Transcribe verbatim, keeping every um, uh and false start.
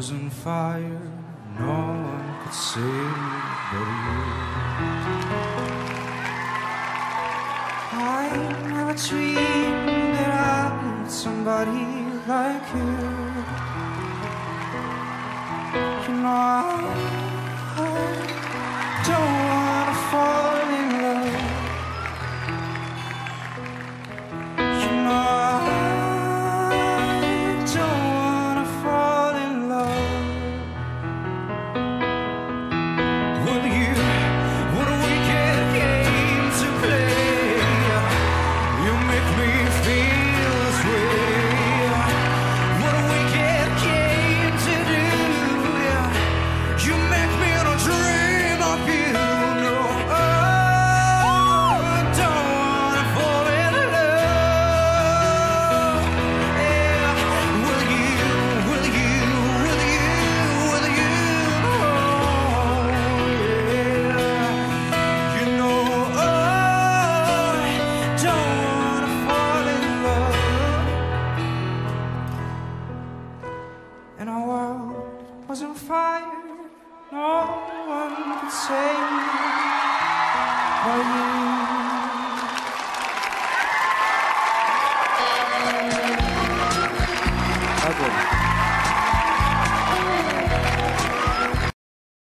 was on fire, no one could save me but you. I never dreamed that I'd meet somebody like you. You know I, I don't wanna fall in love. You know I don't wanna fall in love. Will you, what a wicked game to play. You make me feel this way. What a wicked game to do. You make me wanna dream of you. No, oh, I don't wanna fall in love. Yeah. Will you, will you, will you, will you? Oh, yeah. You know I don't wanna fall in love. And our world was on fire. No one could save me but you.